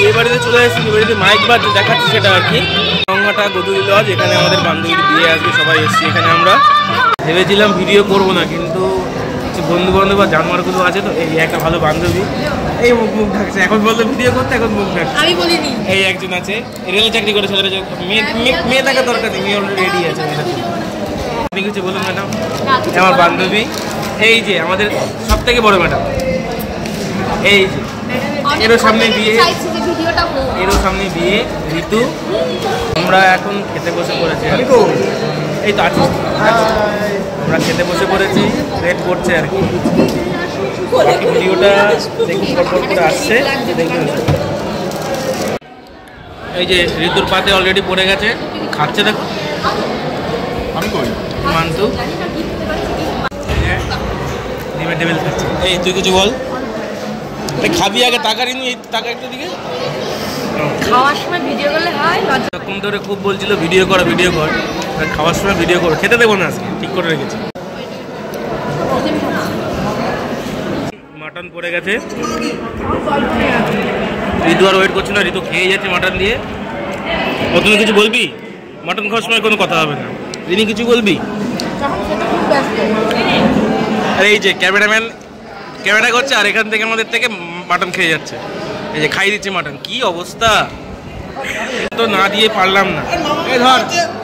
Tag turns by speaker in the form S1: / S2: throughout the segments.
S1: যে বাড়িতে চলে এসেছি যে বাড়িতে মাইক বাজছে দেখাচ্ছি সেটা আর কি। গঙ্গাটা গদুলি লজ, এখানে আমাদের বান্ধবীর বিয়ে আসবে, সবাই এসেছি এখানে। আমরা ভেবেছিলাম ভিডিও করবো না, কিন্তু কিছু বন্ধু বান্ধব বা জানোয়ারগুলো আছে তো, এই একটা ভালো বান্ধবী এই মুখ ঢাকছে, এখন বলতো ভিডিও করতে, এখন মুখ ঢাকছে। আমি বলিনি। এই একজন আছে রেলে চাকরি করে, ছেলেরা মেয়ে থাকা দরকার নেই, মেয়ে অলরেডি রেডি আছে। আপনি কিছু বলুন ম্যাডাম। আমার বান্ধবী এই যে আমাদের সব থেকে বড় ম্যাডাম, এই যে এরও সামনে বিয়ে, এরও সামনে বিয়ে ঋতু। আমরা এখন খেতে বসে পড়েছি, এই তো আছি, আমরা খেতে বসে পড়েছি, রেট করছে আর কি। বাকি ভিডিওটা দেখুন, পরপর করে আসছে দেখবেন। এই যে ঋতুর পাতে অলরেডি পড়ে গেছে, খাচ্ছে দেখো। আমি কই মান্তু ডিমের টেবিল খাচ্ছে। এই তুই কিছু বল, খাবি আগে, টাকা নি, এই টাকা একটু দিকে।
S2: খাওয়ার সময় ভিডিও করলে হয়,
S1: এরকম ধরে খুব বলছিল ভিডিও কর ভিডিও কর, খাওয়ার সময় ভিডিও কর। খেতে দেবো না আজকে, ঠিক করে রেখেছি। মাটন পড়ে গেছে, ঋতু আর ওয়েট করছি না, ঋতু খেয়ে যাচ্ছে মাটন দিয়ে। ও তুমি কিছু বলবি? মাটন খাওয়ার সময় কোনো কথা হবে না, তিনি কিছু বলবি? আর এই যে ক্যামেরাম্যান ক্যামেরা করছে, আর এখান থেকে আমাদের থেকে মাটন খেয়ে যাচ্ছে। এই যে খাই দিচ্ছে মাটন, কি অবস্থা! তো না দিয়ে পারলাম না। এই ধর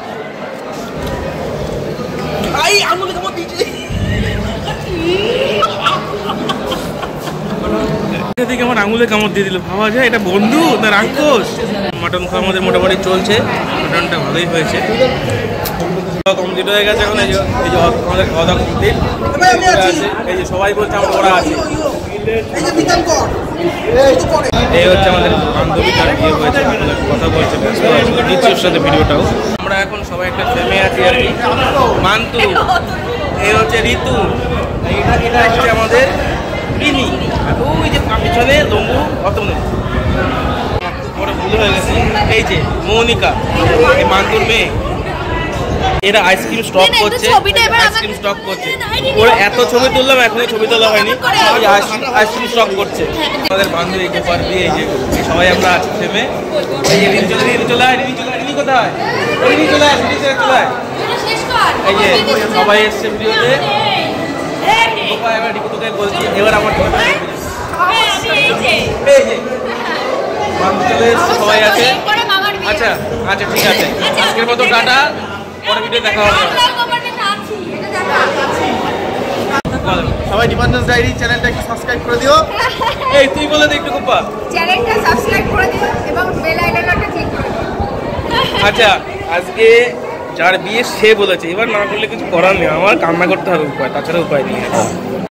S1: থেকে আমার আঙুলে কামড় দিয়ে দিল, ভাবা যায় এটা বন্ধু না রাক্ষস। মাটন খাওয়া আমাদের মোটামুটি চলছে, মাটনটা ভালোই হয়েছে, কমপ্লিট হয়ে গেছে। এখন এই যে আমাদের খাওয়া দাওয়া কমপ্লিট আছে। এই যে সবাই বলছে আমরা ওরা আছে। এই হচ্ছে আমাদের বান্ধবী, তার বিয়ে হয়েছে, কথা বলছে, নিশ্চয়ের সাথে ভিডিওটাও। আমরা এখন সবাই একটা ফ্রেমে আছি আর কি। মান্তু, এই হচ্ছে ঋতু, এটা হচ্ছে আমাদের ইনি, আর ওই যে পিছনে লম্বু অত পরে ভুল হয়ে গেছে। এই যে মৌনিকা, এই মান্তুর মেয়ে, এরা আইসক্রিম স্টক করছে, আইসক্রিম স্টক করছে। ওরা এত ছবি তুললাম, এখনই ছবি তোলা হয়নি, আইসক্রিম স্টক করছে। আমাদের বান্ধবী গোপার দিয়ে এই যে সবাই আমরা আছি ফ্রেমে। এই যে রিনি চলে আয়, রিনি কোথায়? রিনি চলে আয়, রিনি চলে আয়। এই যে সবাই এসছে ভিডিওতে। গোপা এবার রিকু তোকে বলছি, এবার আমার এই যে চলে এসছে, সবাই আছে। আচ্ছা আচ্ছা ঠিক আছে, আজকের মতো টাটা, পরে ভিডিও দেখা হবে।
S3: সবাই ডিপেন্ডেন্স ডায়েরি চ্যানেলটা একটু সাবস্ক্রাইব করে দিও।
S1: এই তুই বলে দে একটু গোপা,
S2: চ্যানেলটা সাবস্ক্রাইব করে দিও এবং বেল আইকনটা ক্লিক করে দিও।
S1: আচ্ছা আজকে যার বিয়ে সে বলেছে, এবার না করলে কিছু করার নেই, আমার কান্না করতে হবে, উপায় তাছাড়া উপায় নেই।